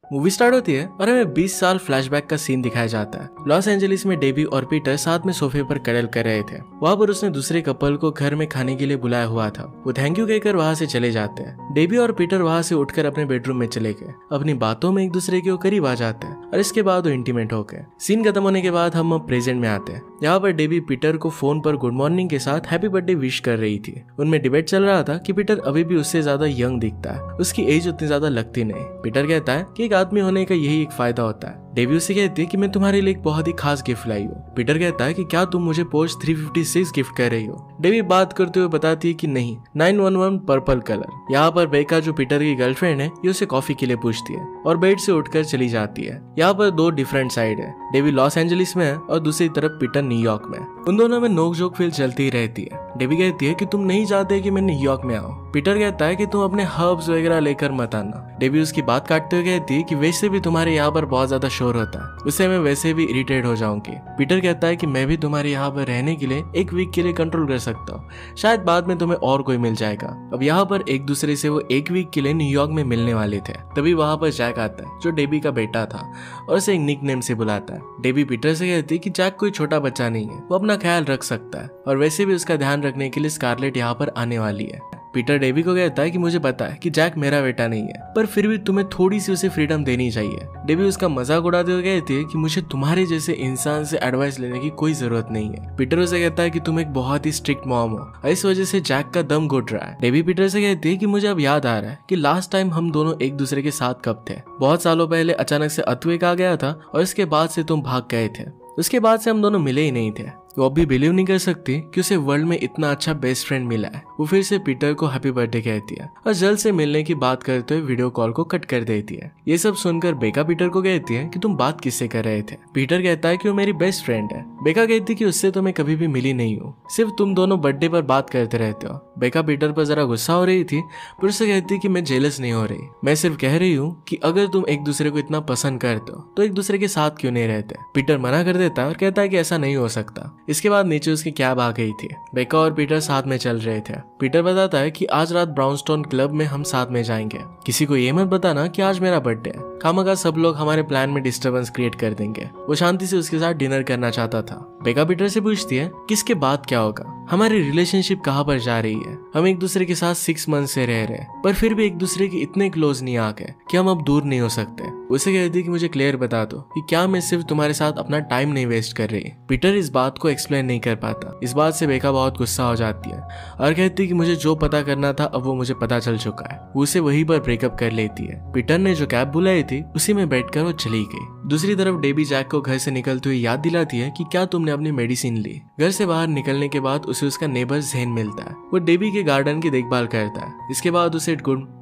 Movie start होती है और हमें 20 साल फ्लैशबैक का सीन दिखाया जाता है। लॉस एंजलिस में डेबी और पीटर साथ में सोफे पर कडल कर रहे थे। वहाँ पर उसने दूसरे कपल को घर में खाने के लिए बुलाया हुआ था। वो थैंक यू कहकर वहाँ से चले जाते हैं। डेबी और पीटर वहाँ से उठकर अपने बेडरूम में चले गए। अपनी बातों में एक दूसरे के करीब आ जाते हैं और इसके बाद वो इंटीमेट हो गए। सीन खत्म होने के बाद हम प्रेजेंट में आते हैं। यहाँ पर डेबी पीटर को फोन पर गुड मॉर्निंग के साथ हैप्पी बर्थडे विश कर रही थी। उनमें डिबेट चल रहा था कि पीटर अभी भी उससे ज्यादा यंग दिखता है, उसकी एज उतनी ज्यादा लगती नहीं। पीटर कहता है कि एक आदमी होने का यही एक फायदा होता है। डेबी उसे कहती है कि मैं तुम्हारे लिए एक बहुत ही खास गिफ्ट लाई हूँ। पीटर कहता है कि क्या तुम मुझे पोर्श 356 गिफ्ट कर रही हो। डेबी बात करते हुए बताती है कि नहीं, 911 पर्पल कलर। यहाँ पर बेका जो पीटर की गर्लफ्रेंड है ये उसे कॉफी के लिए पूछती है और बेड से उठकर चली जाती है। यहाँ पर दो डिफरेंट साइड है। डेबी लॉस एंजलिस में है और दूसरी तरफ पीटर न्यूयॉर्क में। उन दोनों में नोकझोंक फील चलती ही रहती है। डेबी कहती है कि तुम नहीं चाहते कि मैं न्यूयॉर्क में आऊँ। पीटर कहता है कि तुम अपने हर्ब्स वगैरह लेकर मत आना। डेबी उसकी बात काटते हुए कहती है कि वैसे भी तुम्हारे यहाँ पर बहुत ज्यादा शोर होता है, उससे मैं वैसे भी इरिटेट हो जाऊंगी। पीटर कहता है कि मैं भी तुम्हारे यहाँ पर रहने के लिए एक वीक के लिए कंट्रोल कर सकता हूँ, शायद बाद में तुम्हें और कोई मिल जाएगा। अब यहाँ पर एक दूसरे से वो एक वीक के लिए न्यूयॉर्क में मिलने वाले थे। तभी वहाँ पर जैक आता है जो डेबी का बेटा था और उसे एक निक नेम से बुलाता है। डेबी पीटर से कहती है कि जैक कोई छोटा बच्चा नहीं है, वो अपना ख्याल रख सकता है और वैसे भी उसका ध्यान रखने के लिए स्कारलेट यहाँ पर आने वाली है। पीटर डेबी को कहता है कि मुझे पता है कि जैक मेरा बेटा नहीं है, पर फिर भी तुम्हें थोड़ी सी उसे फ्रीडम देनी चाहिए। डेबी उसका मजाक उड़ाते हुए कहती है कि मुझे तुम्हारे जैसे इंसान से एडवाइस लेने की कोई जरूरत नहीं है। पीटर उसे कहता है कि तुम एक बहुत ही स्ट्रिक्ट मॉम हो और इस वजह से जैक का दम घुट रहा है। डेबी पीटर से कहती है कि मुझे अब याद आ रहा है कि लास्ट टाइम हम दोनों एक दूसरे के साथ कब थे। बहुत सालों पहले अचानक से अर्थक्वेक आ गया था और इसके बाद से तुम भाग गए थे। उसके बाद से हम दोनों मिले ही नहीं थे। वो अभी बिलीव नहीं कर सकती कि उसे वर्ल्ड में इतना अच्छा बेस्ट फ्रेंड मिला है। वो फिर से पीटर को हैप्पी बर्थडे कहती है और जल्द से मिलने की बात करते हुए वीडियो कॉल को कट कर देती है। ये सब सुनकर बेका पीटर को कहती है कि तुम बात किससे कर रहे थे। पीटर कहता है कि वो मेरी बेस्ट फ्रेंड है। बेका कहती है कि उससे तो मैं कभी भी मिली नहीं हूँ, सिर्फ तुम दोनों बर्थडे पर बात करते रहते हो। बेका पीटर पर जरा गुस्सा हो रही थी पर उससे कहती है कि मैं जेलस नहीं हो रही, मैं सिर्फ कह रही हूँ कि अगर तुम एक दूसरे को इतना पसंद करते हो तो एक दूसरे के साथ क्यों नहीं रहते। पीटर मना कर देता है और कहता है कि ऐसा नहीं हो सकता। इसके बाद नीचे उसकी कैब आ गई थी। बेका और पीटर साथ में चल रहे थे। पीटर बताता है कि आज रात ब्राउनस्टोन क्लब में हम साथ में जाएंगे, किसी को ये मत बताना कि आज मेरा बर्थडे है, खामखा सब लोग हमारे प्लान में डिस्टर्बेंस क्रिएट कर देंगे। वो शांति से उसके साथ डिनर करना चाहता था। बेका पीटर से पूछती है किसके बाद क्या होगा, हमारी रिलेशनशिप कहाँ पर जा रही है। हम एक दूसरे के साथ 6 मंथ से रह रहे हैं पर फिर भी एक दूसरे के इतने क्लोज नहीं आ गए कि हम अब दूर नहीं हो सकते। उसे कहती है कि मुझे क्लियर बता दो कि क्या मैं सिर्फ तुम्हारे साथ अपना टाइम नहीं वेस्ट कर रही। पीटर इस बात को एक्सप्लेन नहीं कर पाता। इस बात से बेका बहुत गुस्सा हो जाती है और कहती है कि मुझे जो पता करना था अब वो मुझे पता चल चुका है। वो उसे वहीं पर ब्रेकअप कर लेती है। पीटर ने जो कैब बुलाई थी उसी में बैठकर वो चली गई। दूसरी तरफ डेबी जैक को घर से निकलते हुए याद दिलाती है कि क्या तुमने अपनी मेडिसिन ली। घर से बाहर निकलने के बाद उसे उसका नेबर ज़ेन मिलता है। वो डेबी के गार्डन की देखभाल करता है। इसके बाद उसे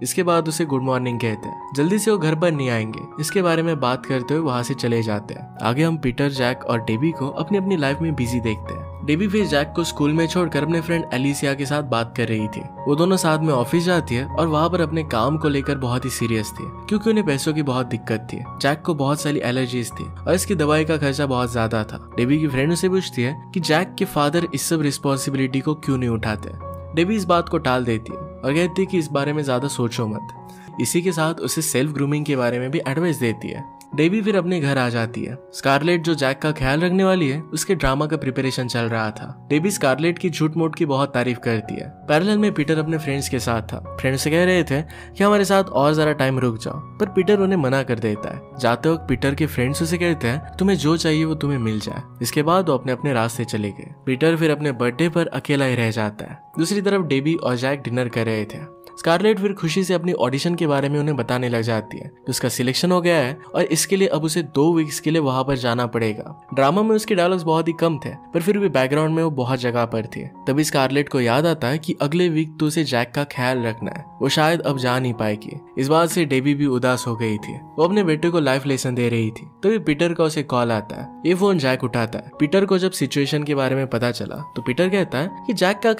गुड मॉर्निंग कहते हैं। जल्दी से वो घर पर नहीं आएंगे, इसके बारे में बात करते हुए वहां से चले जाते हैं। आगे हम पीटर, जैक और डेबी को अपनी अपनी लाइफ में बिजी देखते हैं। डेबी फिर जैक को स्कूल में छोड़कर अपने फ्रेंड एलिसिया के साथ बात कर रही थी। वो दोनों साथ में ऑफिस जाती है और वहाँ पर अपने काम को लेकर बहुत ही सीरियस थी क्योंकि उन्हें पैसों की बहुत दिक्कत थी। जैक को बहुत सारी एलर्जीज थी और इसकी दवाई का खर्चा बहुत ज्यादा था। डेबी की फ्रेंड उसे पूछती है कि जैक के फादर इस सब रिस्पॉन्सिबिलिटी को क्यों नहीं उठाते। डेबी इस बात को टाल देती है और कहती है कि इस बारे में ज्यादा सोचो मत। इसी के साथ उसे सेल्फ ग्रूमिंग के बारे में भी एडवाइस देती है। डेबी फिर अपने घर आ जाती है। स्कारलेट जो जैक का ख्याल रखने वाली है उसके ड्रामा का प्रिपरेशन चल रहा था। डेबी स्कारलेट की झूठ मूठ की बहुत तारीफ करती है। पैरेलल में पीटर अपने फ्रेंड्स के साथ था। फ्रेंड्स से कह रहे थे कि हमारे साथ और जरा टाइम रुक जाओ, पर पीटर उन्हें मना कर देता है। जाते वक्त पीटर के फ्रेंड्स उसे कहते हैं तुम्हें जो चाहिए वो तुम्हें मिल जाए। इसके बाद वो अपने अपने रास्ते चले गए। पीटर फिर अपने बर्थडे पर अकेला ही रह जाता है। दूसरी तरफ डेबी और जैक डिनर कर रहे थे। स्कारलेट फिर खुशी से अपनी ऑडिशन के बारे में उन्हें बताने लग जाती है कि उसका सिलेक्शन हो गया है और इसके लिए अब उसे 2 वीक्स के लिए वहां पर जाना पड़ेगा। ड्रामा में उसके डायलॉग्स बहुत ही कम थे पर फिर भी बैकग्राउंड में वो बहुत जगह पर थी। तभी स्कारलेट को याद आता है कि अगले वीक तो उसे जैक का ख्याल रखना है, वो शायद अब जा नहीं पाएगी। इस बात से डेबी भी उदास हो गई थी। वो अपने बेटे को लाइफ लेसन दे रही थी। तभी पीटर का उसे कॉल आता है। ये फोन जैक उठाता है। पीटर को जब सिचुएशन के बारे में पता चला तो पीटर कहता है कि जैक का ख्याल मैं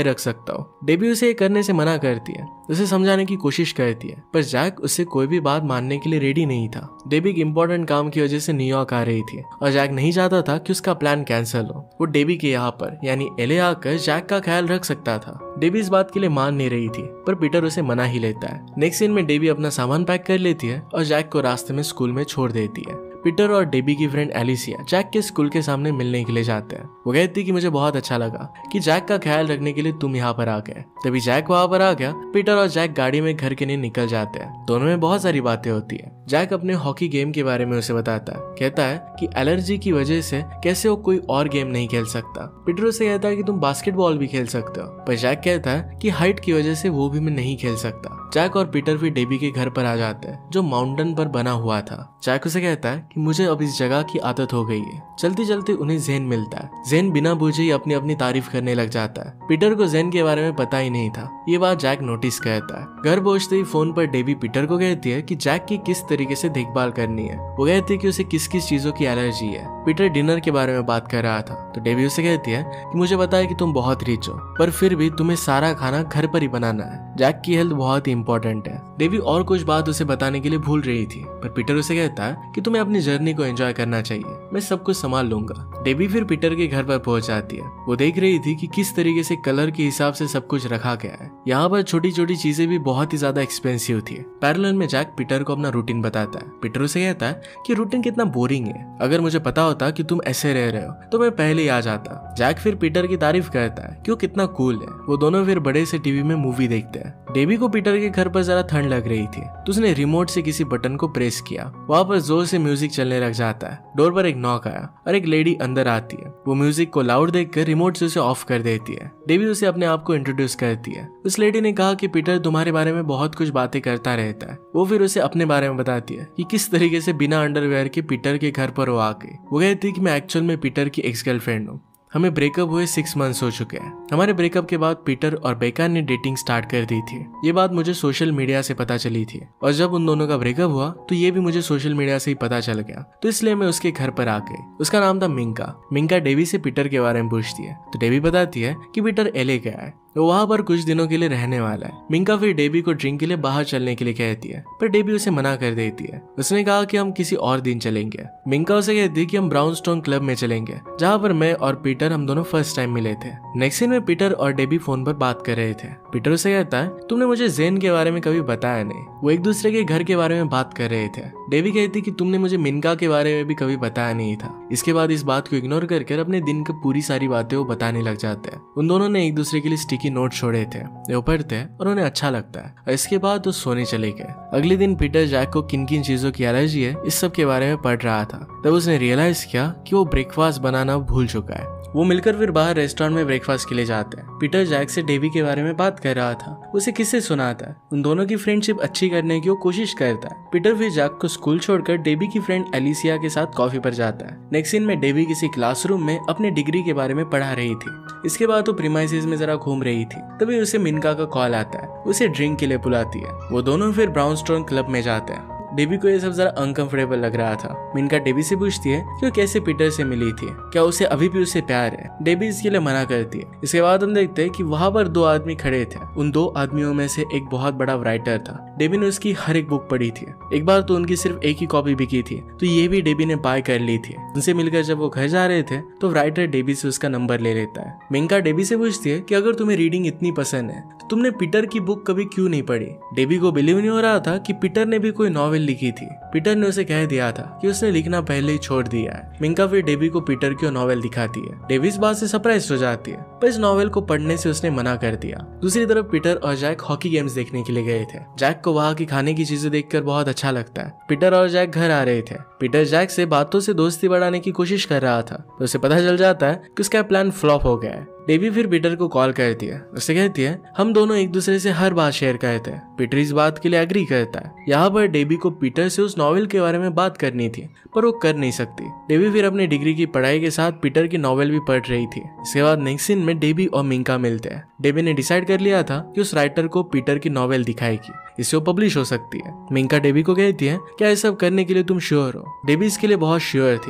रख सकता हो। डेबी उसे ये करने से मना करती है, उसे समझाने की कोशिश करती है, पर जैक उससे कोई भी बात मानने के लिए रेडी नहीं था। डेबी एक इम्पोर्टेंट काम की वजह से न्यूयॉर्क आ रही थी और जैक नहीं चाहता था कि उसका प्लान कैंसिल हो। वो डेबी के यहाँ पर यानी एले आकर जैक का ख्याल रख सकता था। डेबी इस बात के लिए मान नहीं रही थी, पर पीटर उसे मना ही लेता है। नेक्स्ट सीन में डेबी अपना सामान पैक कर लेती है और जैक को रास्ते में स्कूल में छोड़ देती है। पीटर और डेबी की फ्रेंड एलिसिया जैक के स्कूल के सामने मिलने के लिए जाते हैं। वो कहती कि मुझे बहुत अच्छा लगा कि जैक का ख्याल रखने के लिए तुम यहाँ पर आ गए। तभी जैक वहाँ पर आ गया। पीटर और जैक गाड़ी में घर के लिए निकल जाते हैं। दोनों में बहुत सारी बातें होती है। जैक अपने हॉकी गेम के बारे में उसे बताता है, कहता है कि एलर्जी की वजह से कैसे वो कोई और गेम नहीं खेल सकता। पीटर उसे कहता है कि तुम बास्केटबॉल भी खेल सकते हो, पर जैक कहता है कि हाइट की वजह से वो भी मैं नहीं खेल सकता। जैक और पीटर फिर डेबी के घर पर आ जाते हैं जो माउंटेन पर बना हुआ था। जैक उसे कहता है कि मुझे अब इस जगह की आदत हो गई है। चलते चलते उन्हें ज़ेन मिलता है। ज़ेन बिना पूछे ही अपनी अपनी तारीफ करने लग जाता है। पीटर को ज़ेन के बारे में पता ही नहीं था। ये बात जैक नोटिस करता है। घर पहुंचते ही फोन पर डेबी पीटर को कहती है कि जैक की किस तरीके से देखभाल करनी है। वो कहती है कि उसे किस किस चीजों की एलर्जी है। पीटर डिनर के बारे में बात कर रहा था तो डेबी उसे कहती है कि मुझे पता है कि तुम बहुत रिच हो, पर फिर भी तुम्हें सारा खाना घर पर ही बनाना है। जैक की हेल्थ बहुत ही इंपॉर्टेंट है। डेबी और कुछ बात उसे बताने के लिए भूल रही थी, पर पीटर उसे कहता है कि तुम्हें अपनी जर्नी को एंजॉय करना चाहिए, मैं सब कुछ संभाल लूंगा। डेबी फिर पीटर के घर पर पहुंच जाती है। वो देख रही थी कि किस तरीके से कलर के हिसाब से सब कुछ रखा गया है। यहाँ पर छोटी छोटी चीजें भी बहुत ही ज्यादा एक्सपेंसिव थी। पैरेलल में जैक पीटर को अपना रूटीन बताता है। पीटर उसे कहता है कि रूटीन कितना बोरिंग है, अगर मुझे पता होता कि तुम ऐसे रह रहे हो तो मैं पहले ही आ जाता। जैक फिर पीटर की तारीफ करता है कि वो कितना कूल है। वो दोनों फिर बड़े से टीवी में मूवी देखते हैं। डेबी को पीटर के घर पर जरा ठंड लग रही थी तो उसने रिमोट से किसी बटन को प्रेस किया। वहाँ पर जोर से म्यूजिक चलने लग जाता है। डोर पर एक नॉक आया और एक लेडी अंदर आती है। वो म्यूजिक को लाउड देखकर रिमोट से उसे ऑफ कर देती है। डेबी उसे अपने आप को इंट्रोड्यूस करती है। उस लेडी ने कहा कि पीटर तुम्हारे बारे में बहुत कुछ बातें करता रहता है। वो फिर उसे अपने बारे में बताती है कि किस तरीके से बिना अंडरवेयर के पीटर के घर पर वो आ गई। वो कहती है कि मैं एक्चुअल में पीटर की एक्स गर्लफ्रेंड हूँ। हमें ब्रेकअप हुए 6 मंथ्स हो चुके हैं। हमारे ब्रेकअप के बाद पीटर और बेका ने डेटिंग स्टार्ट कर दी थी। ये बात मुझे सोशल मीडिया से पता चली थी और जब उन दोनों का ब्रेकअप हुआ तो ये भी मुझे सोशल मीडिया से ही पता चल गया, तो इसलिए मैं उसके घर पर आ गई। उसका नाम था मिंका। मिंका डेबी से पीटर के बारे में पूछती है तो डेबी बताती है कि पीटर एले गया है, वो वहाँ पर कुछ दिनों के लिए रहने वाला है। मिंका फिर डेबी को ड्रिंक के लिए बाहर चलने के लिए कहती है, पर डेबी उसे मना कर देती है। उसने कहा कि हम किसी और दिन चलेंगे। मिंका उसे कहती है कि हम ब्राउनस्टोन क्लब में चलेंगे, जहाँ पर मैं और पीटर हम दोनों फर्स्ट टाइम मिले थे। नेक्स्ट सीन में पीटर और डेबी फोन पर बात कर रहे थे। पीटर उसे कहता है तुमने मुझे ज़ेन के बारे में कभी बताया नहीं। वो एक दूसरे के घर के बारे में बात कर रहे थे। डेबी कहती कि तुमने मुझे मिंका के बारे में भी कभी बताया नहीं था। इसके बाद इस बात को इग्नोर करके अपने दिन की पूरी सारी बातें वो बताने लग जाते हैं। उन दोनों ने एक दूसरे के लिए स्टिकी नोट छोड़े थे, वो पढ़ते हैं और उन्हें अच्छा लगता है। और इसके बाद वो सोने चले गए। अगले दिन पीटर जैक को किन किन चीजों की एलर्जी है इस सब के बारे में पढ़ रहा था। तब उसने रियलाइज किया कि वो ब्रेकफास्ट बनाना भूल चुका है। वो मिलकर फिर बाहर रेस्टोरेंट में ब्रेकफास्ट के लिए जाते हैं। पीटर जैक से डेबी के बारे में बात कर रहा था, उसे किससे सुनाता है। उन दोनों की फ्रेंडशिप अच्छी करने की वो कोशिश करता है। पीटर फिर जैक को स्कूल छोड़कर डेबी की फ्रेंड एलिसिया के साथ कॉफी पर जाता है। नेक्स्ट सीन में डेबी किसी क्लासरूम में अपने डिग्री के बारे में पढ़ा रही थी। इसके बाद वो प्रीमाइसेस में जरा घूम रही थी, तभी उसे मिंका का कॉल आता है। उसे ड्रिंक के लिए बुलाती है। वो दोनों फिर ब्राउनस्टोन क्लब में जाते हैं। डेबी को ये सब जरा अनकंफर्टेबल लग रहा था। मिंका डेबी से पूछती है कि वो कैसे पीटर से मिली थी, क्या उसे अभी भी उससे प्यार है। डेबी इसके लिए मना करती है। इसके बाद हम देखते हैं कि वहाँ पर 2 आदमी खड़े थे। उन 2 आदमियों में से एक बहुत बड़ा राइटर था। डेबी ने उसकी हर एक बुक पढ़ी थी। एक बार तो उनकी सिर्फ एक ही कॉपी बिकी थी, तो ये भी डेबी ने बाय कर ली थी। उनसे मिलकर जब वो घर जा रहे थे तो राइटर डेबी से उसका नंबर ले लेता है। मिंका डेबी से पूछती है कि अगर तुम्हें रीडिंग इतनी पसंद है तो तुमने पीटर की बुक कभी क्यों नहीं पढ़ी। डेबी को बिलीव नहीं हो रहा था कि पीटर ने भी कोई नॉवेल लिखी थी। पीटर ने उसे कह दिया था कि उसने लिखना पहले ही छोड़ दिया है। मिंका फिर डेबी को पीटर की नॉवेल दिखाती है। डेबी इस बात से सरप्राइज हो जाती है, पर इस नॉवेल को पढ़ने से उसने मना कर दिया। दूसरी तरफ पीटर और जैक हॉकी गेम्स देखने के लिए गए थे। जैक को वहाँ की खाने की चीजें देखकर बहुत अच्छा लगता है। पीटर और जैक घर आ रहे थे। पीटर जैक से बातों से दोस्ती बढ़ाने की कोशिश कर रहा था, तो उसे पता चल जाता है कि उसका प्लान फ्लॉप हो गया है। डेबी फिर पीटर को कॉल करती है। उससे कहती है हम दोनों एक दूसरे से हर बात शेयर करते हैं। पीटर इस बात के लिए एग्री करता है। यहाँ पर डेबी को पीटर से उस नॉवेल के बारे में बात करनी थी, पर वो कर नहीं सकती। डेबी फिर अपनी डिग्री की पढ़ाई के साथ पीटर की नॉवेल भी पढ़ रही थी। इसके बाद नेक्स्ट सीन में डेबी और मिंका मिलते हैं। डेबी ने डिसाइड कर लिया था कि उस राइटर को पीटर की नॉवेल दिखाएगी, इससे वो पब्लिश हो सकती है। मिंका डेबी को कहती है क्या ये सब करने के लिए तुम श्योर हो। डेबी इसके लिए बहुत श्योर थी।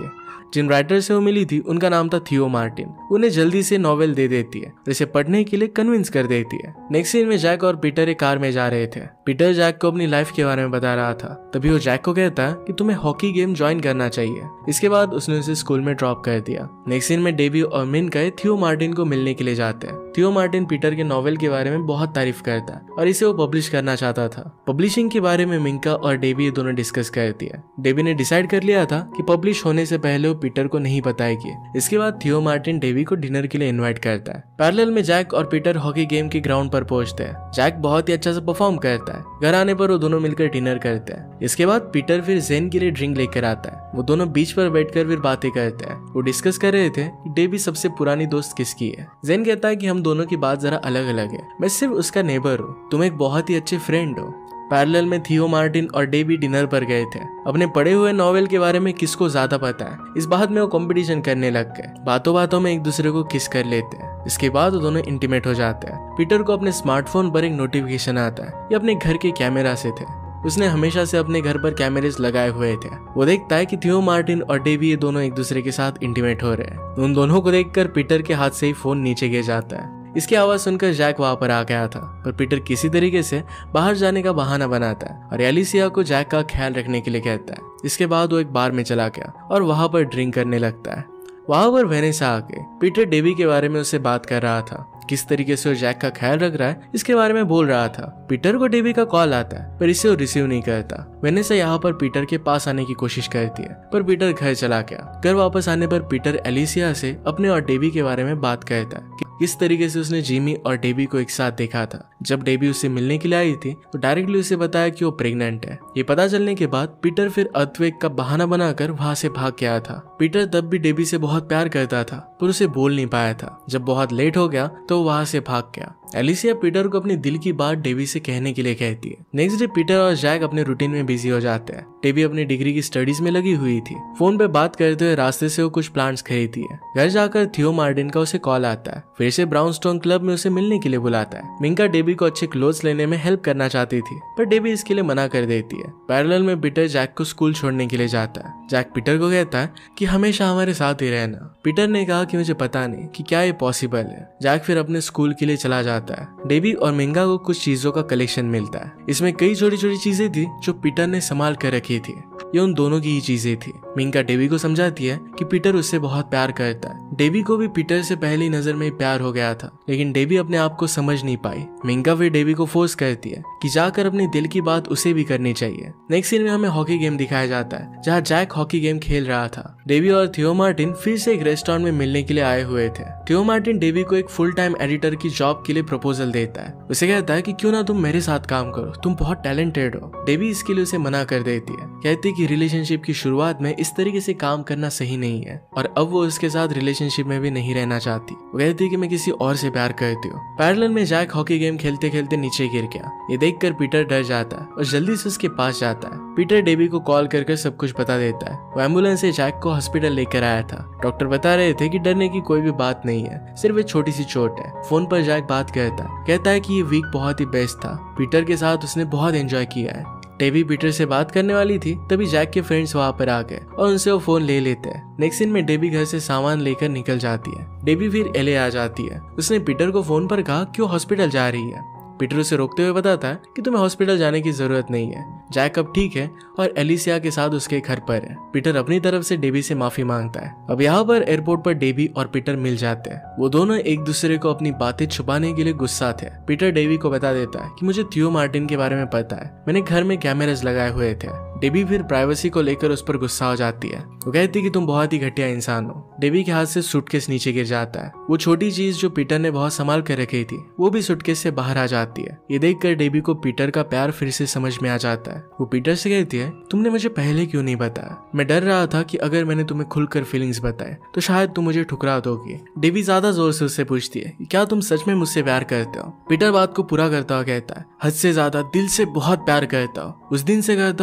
जिन राइटर से वो मिली थी उनका नाम था थियो मार्टिन। उन्हें जल्दी से नॉवेल दे देती है, जिसे पढ़ने के लिए कन्विंस कर देती है। नेक्स्ट सीन में जैक और पीटर एक कार में जा रहे थे। पीटर जैक को अपनी लाइफ के बारे में बता रहा था। तभी वो जैक को कहता है कि तुम्हें हॉकी गेम ज्वाइन करना चाहिए। इसके बाद उसने उसे स्कूल में ड्रॉप कर दिया। नेक्स्ट सीन में डेबी और मिनका थियो मार्टिन को मिलने के लिए जाते हैं। थियो मार्टिन पीटर के नॉवेल के बारे में बहुत तारीफ करता है और इसे वो पब्लिश करना चाहता था। पब्लिशिंग के बारे में मिनका और डेबी दोनों डिस्कस करती है। डेबी ने डिसाइड कर लिया था कि पब्लिश होने से पहले वो पीटर को नहीं बताएगी। इसके बाद थियो मार्टिन डेबी को डिनर के लिए इन्वाइट करता है। पैरेलल में जैक और पीटर हॉकी गेम के ग्राउंड पर पहुंचते हैं। जैक बहुत ही अच्छा से परफॉर्म करता है। घर आने पर वो दोनों मिलकर डिनर करते हैं। इसके बाद पीटर फिर जेन के लिए ड्रिंक लेकर आता है। वो दोनों बीच पर बैठकर फिर बातें करते हैं। वो डिस्कस कर रहे थे कि डेबी सबसे पुरानी दोस्त किसकी है। जेन कहता है कि हम दोनों की बात जरा अलग अलग है। मैं सिर्फ उसका नेबर हूँ, तुम एक बहुत ही अच्छे फ्रेंड हो। पैरेलल में थियो मार्टिन और डेबी डिनर पर गए थे। अपने पढ़े हुए नॉवेल के बारे में किसको ज्यादा पता है, इस बात में वो कंपटीशन करने लग गए। बातों बातों में एक दूसरे को किस कर लेते हैं। इसके बाद वो दोनों इंटीमेट हो जाते हैं। पीटर को अपने स्मार्टफोन पर एक नोटिफिकेशन आता है। ये अपने घर के कैमरा से थे। उसने हमेशा से अपने घर पर कैमरेज लगाए हुए थे। वो देखता है कि थियो मार्टिन और डेबी ये दोनों एक दूसरे के साथ इंटीमेट हो रहे हैं। उन दोनों को देखकर पीटर के हाथ से ही फोन नीचे गिर जाता है। इसकी आवाज सुनकर जैक वहां पर आ गया था, पर पीटर किसी तरीके से बाहर जाने का बहाना बनाता है और एलिसिया को जैक का ख्याल रखने के लिए कहता है। इसके बाद वो एक बार में चला गया और वहां पर ड्रिंक करने लगता है। वहां पर वेनेसा आके पीटर डेबी के बारे में उससे बात कर रहा था। किस तरीके से वो जैक का ख्याल रख रहा है इसके बारे में बोल रहा था। पीटर को डेबी का कॉल आता है, पर इसे वो रिसीव नहीं करता। वेनेसा यहाँ पर पीटर के पास आने की कोशिश करती है, पर पीटर घर चला गया। घर वापस आने पर पीटर एलिसिया से अपने और डेबी के बारे में बात करता है कि किस तरीके से उसने जिमी और डेबी को एक साथ देखा था। जब डेबी उससे मिलने के लिए आई थी तो डायरेक्टली उसे बताया कि वो प्रेग्नेंट है। ये पता चलने के बाद पीटर फिर अर्थक्वेक का बहाना बनाकर वहां से भाग गया था। पीटर तब भी डेबी से बहुत प्यार करता था, पर उसे बोल नहीं पाया था। जब बहुत लेट हो गया तो वहां से भाग गया। एलिसिया पीटर को अपने दिल की बात डेबी से कहने के लिए कहती है। नेक्स्ट डे पीटर और जैक अपने रूटीन में बिजी हो जाते हैं। डेबी अपनी डिग्री की स्टडीज में लगी हुई थी। फोन पे बात करते हुए रास्ते से वो कुछ प्लांट्स खरीदती है। घर जाकर थियो मार्टिन का उसे कॉल आता है। फिर से ब्राउनस्टोन क्लब में उसे मिलने के लिए बुलाता है। मिंका डेबी को अच्छे क्लोथ्स लेने में हेल्प करना चाहती थी, पर डेबी इसके लिए मना कर देती है। पैरेलल में पीटर जैक को स्कूल छोड़ने के लिए जाता है। जैक पीटर को कहता है कि हमेशा हमारे साथ ही रहना। पीटर ने कहा कि मुझे पता नहीं कि क्या ये पॉसिबल है। जैक फिर अपने स्कूल के लिए चला जाता है। डेबी और मिंगा को कुछ चीजों का कलेक्शन मिलता है। इसमें कई छोटी छोटी चीजें थी जो पीटर ने संभाल कर रखी थी। ये उन दोनों की ही चीजें थी। मिंगा डेबी को समझाती है कि पीटर उससे बहुत प्यार करता है। डेबी को भी पीटर से पहली नजर में प्यार हो गया था, लेकिन डेबी अपने आप को समझ नहीं पाई। मिंगा फिर डेबी को फोर्स करती है कि जाकर अपने दिल की बात उसे भी करनी चाहिए। नेक्स्ट सीन में हमें हॉकी गेम दिखाया जाता है, जहाँ जैक हॉकी गेम खेल रहा था। डेबी और थियो मार्टिन फिर से एक रेस्टोरेंट में मिलने के लिए आए हुए थे। थियो मार्टिन डेबी को एक फुल टाइम एडिटर की जॉब के लिए प्रपोजल देता है। उसे कहता है कि क्यों ना तुम मेरे साथ काम करो, तुम बहुत टैलेंटेड हो। डेबी इसके लिए उसे मना कर देती है, कहती कि रिलेशनशिप की शुरुआत में इस तरीके से काम करना सही नहीं है, और अब वो उसके साथ रिलेशनशिप में भी नहीं रहना चाहती। वो कहती है कि मैं किसी और से प्यार करती हूँ। पैरेलल में जैक हॉकी गेम खेलते खेलते नीचे गिर गया। ये देखकर पीटर डर जाता है और जल्दी से उसके पास जाता है। पीटर डेबी को कॉल कर सब कुछ बता देता है। वो एम्बुलेंस से जैक को हॉस्पिटल लेकर आया था। डॉक्टर बता रहे थे कि डरने की कोई भी बात नहीं है, सिर्फ एक छोटी सी चोट है। फोन पर जैक बात करता है, कहता है कि ये वीक बहुत ही बेस्ट था। पीटर के साथ उसने बहुत एंजॉय किया है। डेबी पीटर से बात करने वाली थी, तभी जैक के फ्रेंड्स वहां पर आ गए और उनसे वो फोन ले लेते हैं। नेक्स्ट सीन में डेबी घर से सामान लेकर निकल जाती है। डेबी फिर एले आ जाती है। उसने पीटर को फोन पर कहा कि वो हॉस्पिटल जा रही है। पीटर उसे रोकते हुए बताता है कि तुम्हें हॉस्पिटल जाने की जरूरत नहीं है। जैक अब ठीक है और एलिसिया के साथ उसके घर पर है। पीटर अपनी तरफ से डेबी से माफी मांगता है। अब यहाँ पर एयरपोर्ट पर डेबी और पीटर मिल जाते हैं। वो दोनों एक दूसरे को अपनी बातें छुपाने के लिए गुस्सा थे। पीटर डेबी को बता देता है कि मुझे थियो मार्टिन के बारे में पता है, मैंने घर में कैमरास लगाए हुए थे। डेबी फिर प्राइवेसी को लेकर उस पर गुस्सा हो जाती है। वो कहती है कि तुम बहुत ही घटिया इंसान हो। डेबी के हाथ से सूटकेस नीचे गिर जाता है। वो छोटी चीज जो पीटर ने बहुत संभाल कर रखी थी वो भी सूटकेस से बाहर आ जाती है। ये देखकर डेबी को पीटर का प्यार फिर से समझ में आ जाता है। वो पीटर से कहती है, तुमने मुझे पहले क्यों नहीं बताया? मैं डर रहा था कि अगर मैंने तुम्हें खुलकर फीलिंग्स बताए तो शायद तुम मुझे ठुकरा दोगी। डेबी ज्यादा जोर से उससे पूछती है, क्या तुम सच में मुझसे प्यार करते हो? पीटर बात को पूरा करता हुआ कहता है, हद से ज्यादा, दिल से बहुत प्यार करता हूँ। उस दिन से करता हूँ जब मैं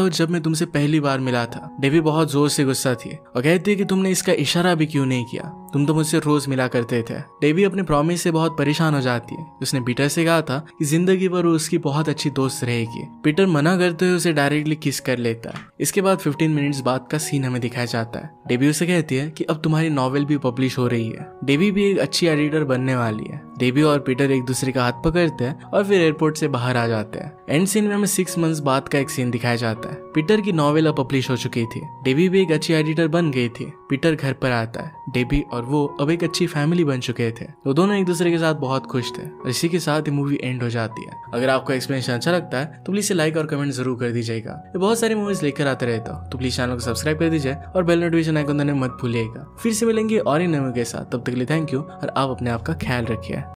तुमसे पहली बार मिला था। डेबी बहुत जोर से गुस्सा थी और कहती है कि तुमने इसका इशारा भी क्यों नहीं किया, तुम तो मुझसे रोज मिला करते थे। डेबी अपने प्रॉमिस से बहुत परेशान हो जाती है। उसने पीटर से कहा था कि जिंदगी भर वो उसकी बहुत अच्छी दोस्त रहेगी। पीटर मना करते हुए उसे डायरेक्टली किस कर लेता है। इसके बाद 15 मिनट्स बाद का सीन हमें दिखाया जाता है। डेबी उसे कहती है कि अब तुम्हारी नॉवेल भी पब्लिश हो रही है। डेबी भी एक अच्छी एडिटर बनने वाली है। डेबी और पीटर एक दूसरे का हाथ पकड़ते हैं और फिर एयरपोर्ट से बाहर आ जाते हैं। एंड सीन में हमें 6 मंथ्स बाद का एक सीन दिखाया जाता है। पीटर की नॉवेल अब पब्लिश हो चुकी थी। डेबी भी एक अच्छी एडिटर बन गई थी। पीटर घर पर आता है। डेबी और वो अब एक अच्छी फैमिली बन चुके थे। वो दोनों एक दूसरे के साथ बहुत खुश थे और इसी के साथ ही मूवी एंड हो जाती है। अगर आपको एक्सप्लेनेशन अच्छा लगता है तो प्लीज लाइक और कमेंट जरूर कर दीजिएगा। मैं बहुत सारी मूवीज लेकर आते रहता हूँ, तो प्लीज चैनल को सब्सक्राइब कर दीजिए और बेल नोटिफिकेशन आइकन दबाना मत भूलिएगा। फिर से मिलेंगे और इन मूवी के साथ, तब तक के लिए थैंक यू और आप अपने आप का ख्याल रखिए।